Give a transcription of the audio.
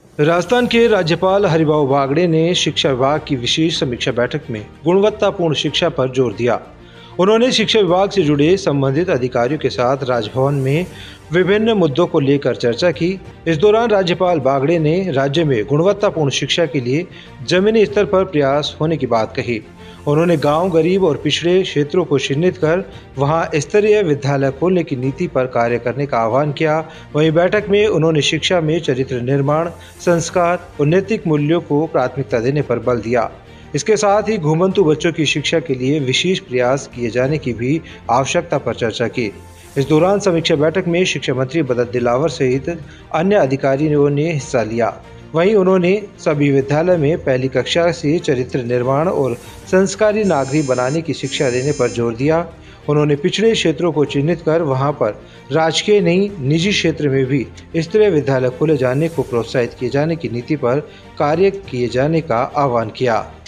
राजस्थान के राज्यपाल हरिभाऊ बागड़े ने शिक्षा विभाग की विशेष समीक्षा बैठक में गुणवत्तापूर्ण शिक्षा पर जोर दिया। उन्होंने शिक्षा विभाग से जुड़े संबंधित अधिकारियों के साथ राजभवन में विभिन्न मुद्दों को लेकर चर्चा की। इस दौरान राज्यपाल बागड़े ने राज्य में गुणवत्तापूर्ण शिक्षा के लिए जमीनी स्तर पर प्रयास होने की बात कही। उन्होंने गांव, गरीब और पिछड़े क्षेत्रों को चिन्हित कर वहां स्तरीय विद्यालय खोलने की नीति पर कार्य करने का आह्वान किया। वहीं बैठक में उन्होंने शिक्षा में चरित्र निर्माण, संस्कार और नैतिक मूल्यों को प्राथमिकता देने पर बल दिया। इसके साथ ही घुमंतु बच्चों की शिक्षा के लिए विशेष प्रयास किए जाने की भी आवश्यकता पर चर्चा की। इस दौरान समीक्षा बैठक में शिक्षा मंत्री बदर दिलावर सहित अन्य अधिकारियों ने हिस्सा लिया। वहीं उन्होंने सभी विद्यालय में पहली कक्षा से चरित्र निर्माण और संस्कारी नागरिक बनाने की शिक्षा देने पर जोर दिया। उन्होंने पिछड़े क्षेत्रों को चिन्हित कर वहां पर राजकीय नहीं, निजी क्षेत्र में भी स्तरीय विद्यालय खोले जाने को प्रोत्साहित किए जाने की नीति पर कार्य किए जाने का आह्वान किया।